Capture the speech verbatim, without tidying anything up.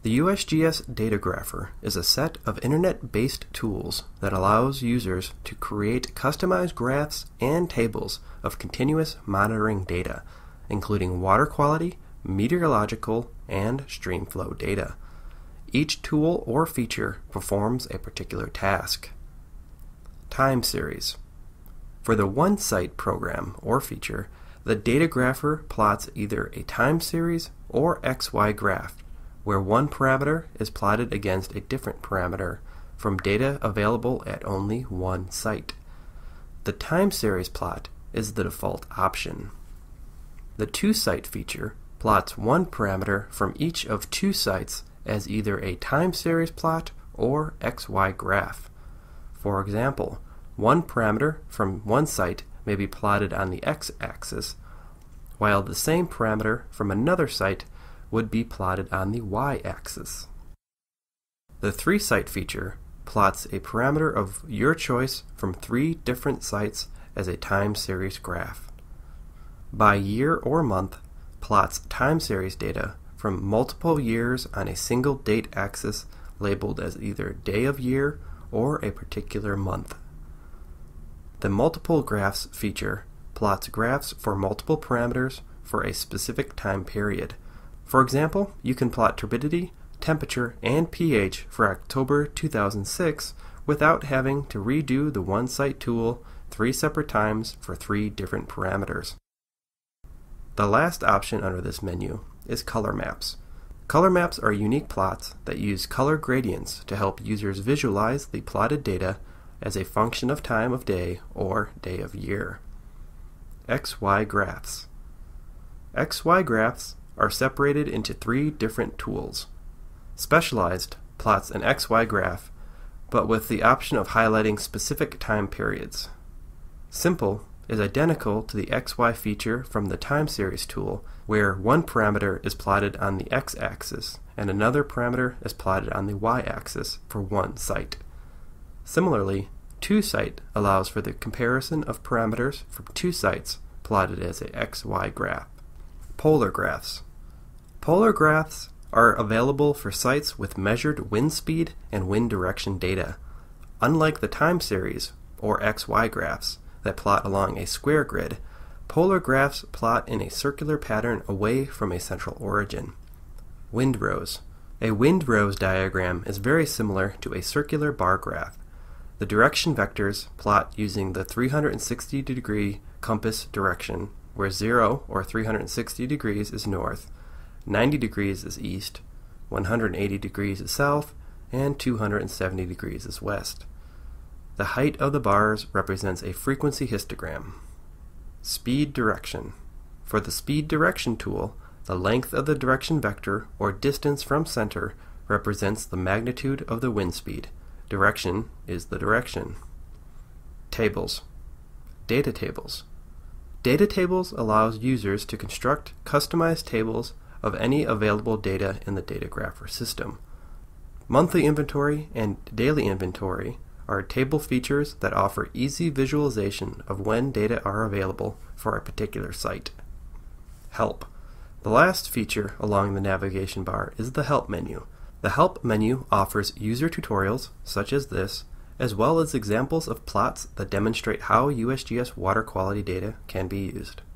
The U S G S Datagrapher is a set of internet-based tools that allows users to create customized graphs and tables of continuous monitoring data, including water quality, meteorological, and streamflow data. Each tool or feature performs a particular task. Time series. For the one-site program or feature, the Datagrapher plots either a time series or X Y graph, where one parameter is plotted against a different parameter from data available at only one site. The time series plot is the default option. The two-site feature plots one parameter from each of two sites as either a time series plot or X Y graph. For example, one parameter from one site may be plotted on the x-axis, while the same parameter from another site would be plotted on the y-axis. The three-site feature plots a parameter of your choice from three different sites as a time series graph. By year or month, plots time series data from multiple years on a single date axis labeled as either day of year or a particular month. The multiple graphs feature plots graphs for multiple parameters for a specific time period. For example, you can plot turbidity, temperature, and pH for October two thousand six without having to redo the one-site tool three separate times for three different parameters. The last option under this menu is color maps. Color maps are unique plots that use color gradients to help users visualize the plotted data as a function of time of day or day of year. X Y graphs. X Y graphs are separated into three different tools. Specialized plots an X Y graph, but with the option of highlighting specific time periods. Simple is identical to the X Y feature from the time series tool, where one parameter is plotted on the x-axis and another parameter is plotted on the y-axis for one site. Similarly, two-site allows for the comparison of parameters from two sites plotted as a X Y graph. Polar graphs. Polar graphs are available for sites with measured wind speed and wind direction data. Unlike the time series or X Y graphs that plot along a square grid, polar graphs plot in a circular pattern away from a central origin. Windrows. A windrows diagram is very similar to a circular bar graph. The direction vectors plot using the three hundred sixty degree compass direction, where zero or three hundred sixty degrees is north, ninety degrees is east, one hundred eighty degrees is south, and two hundred seventy degrees is west. The height of the bars represents a frequency histogram. Speed direction. For the speed direction tool, the length of the direction vector or distance from center represents the magnitude of the wind speed. Direction is the direction. Tables. Data tables. Data tables allows users to construct customized tables of any available data in the Datagrapher system. Monthly inventory and daily inventory are table features that offer easy visualization of when data are available for a particular site. Help. The last feature along the navigation bar is the Help menu. The Help menu offers user tutorials, such as this, as well as examples of plots that demonstrate how U S G S water quality data can be used.